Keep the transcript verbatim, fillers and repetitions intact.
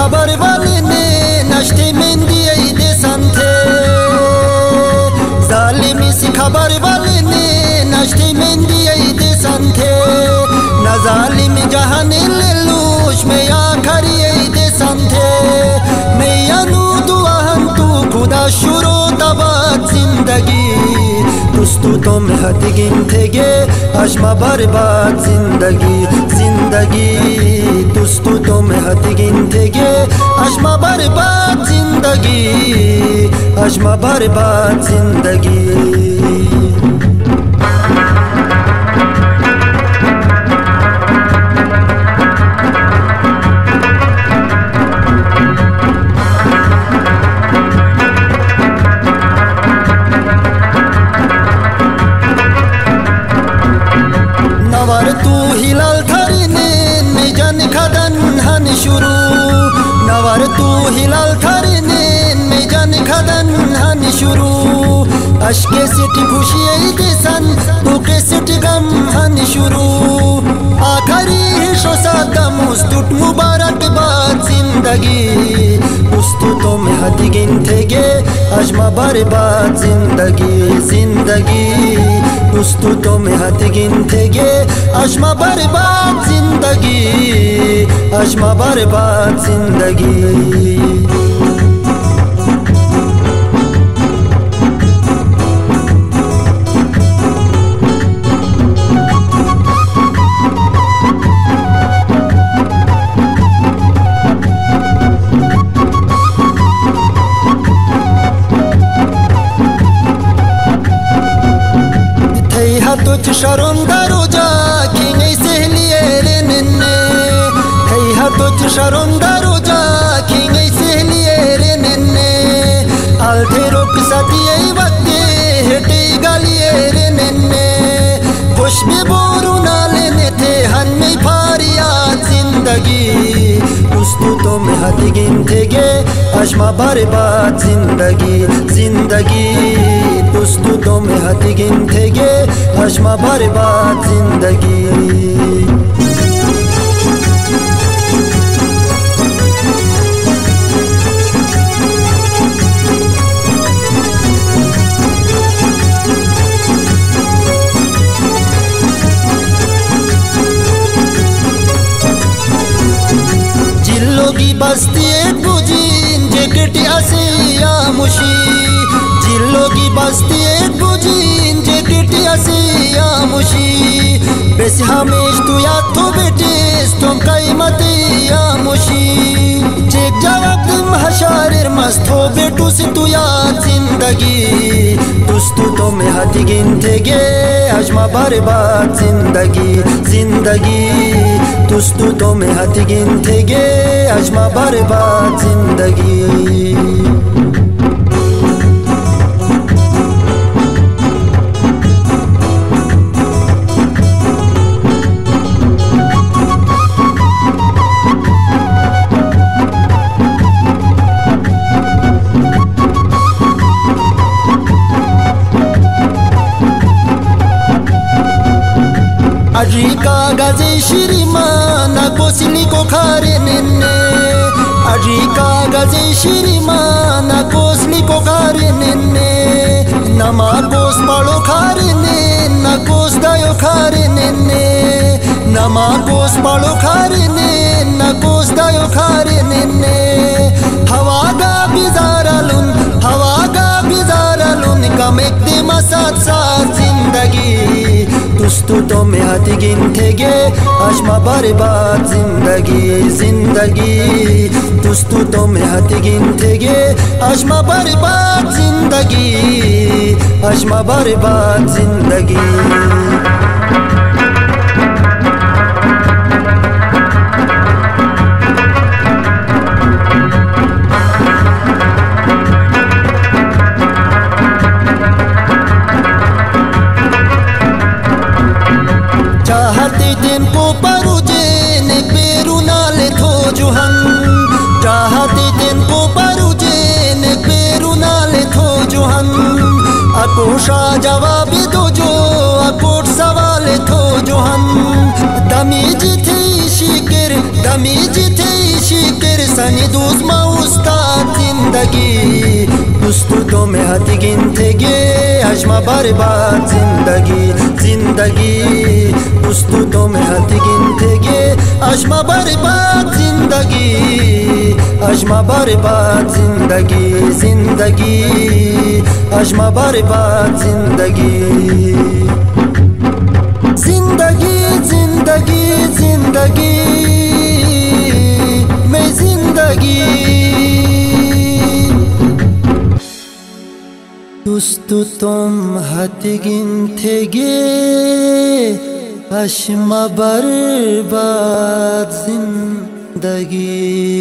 खबर वाले ने नश्ते मेहंदी दे संथे जालिमी सी खबर वाले ने नश्ते मेहंदी दे संथे न जालिमी जहान ले लूश में आखरी दे संथे मैं अनु दुआ तू खुदा शुरू तबाद जिंदगी दोस्तों तुम हद गिनतेगे अशमा बर्बाद जिंदगी जिंदगी दोस्तों तुम हद गिनतेगे अशमा बर्बाद जिंदगी अशमा बर्बाद जिंदगी तू हिलाल थरी ने निजन खदन हन शुरू नवर तू हिलाल थरी ने निजन खदन हन शुरू अशके सिटी खुशी देसन तो के सिटी गम हन शुरू आखरी हिशो सादा मुस्तुट मुबारक बाद जिंदगी दोस्तों तुम हद गिनतेगे अजमा बर्बाद जिंदगी जिंदगी दोस्तों तुम हद गिनतेगे अजमा बर्बाद जिंदगी अजमा बर्बाद जिंदगी तुझ शरण दरोजा खिंगे सहलिए रे नन्ने है तुझ शरण दरोजा खिंगे सहलिए रे नन्ने आल्थे रोक सतिए वक्ते हेटे गालिए रे नन्ने खुश में बोरू ना लेने थे हन में फारिया जिंदगी दोस्तों तुम हद गिनतेगे अजमा बर्बाद जिंदगी जिंदगी दोस्तों तुम हद गिनतेगे अजमा बर्बाद जिंदगी जिल्लोगी बस्ती एक बुझीन जेकटी आसिया मुशी जिल्लोगी बस्ती एक बुझीन जेकटी आसिया मुशी बेस हमेश तू या तो बेटिस तुम कई मतिया मुशी जेक जवाब तुम हशारिर मस्त हो बेटू से तू या जिंदगी दोस्तों तुम हद गिनतेगे अजमा बर्बाद जिंदगी जिंदगी दोस्तों तुम हद गिनतेगे अजमा बर्बाद जिंदगी अजी कागज़े श्रीमान कोसली को खारे नन्ने अजी कागज़े श्रीमान कोसली को खारे नन्ने नमा कोस पड़ो खारे ने न कोस दायो खारे नन्ने नमा कोस पड़ो खारे ने न कोस दायो खारे नन्ने हवा गा बिजारा लुन हवा गा बिजारा लुन कम एक दे मसाद साथ जिंदगी दोस्तों तुम हद गिनतेगे अजमा बर्बाद जिंदगी जिंदगी दोस्तों तुम हद गिनतेगे अजमा बर्बाद जिंदगी अजमा बर्बाद जिंदगी चाहते दिन को परुजे ने पेरू नाले थो जुहन चाहते दिन को परुजे ने पेरू नाले थो जुहन अकोशा जवाब दो जो सनी दूस मा उस्ताद जिंदगी दोस्तों तो में हती गिनते गे अजमा बर्बाद जिंदगी जिंदगी दोस्तों तो में हती गिनते गे अजमा बर्बाद जिंदगी अजमा बर्बाद जिंदगी जिंदगी अजमा बर्बाद जिंदगी जिंदगी जिंदगी जिंदगी मैं जिंदगी दोस्तों तुम हती गिनते गे अजमा बर्बाद जिंदगी।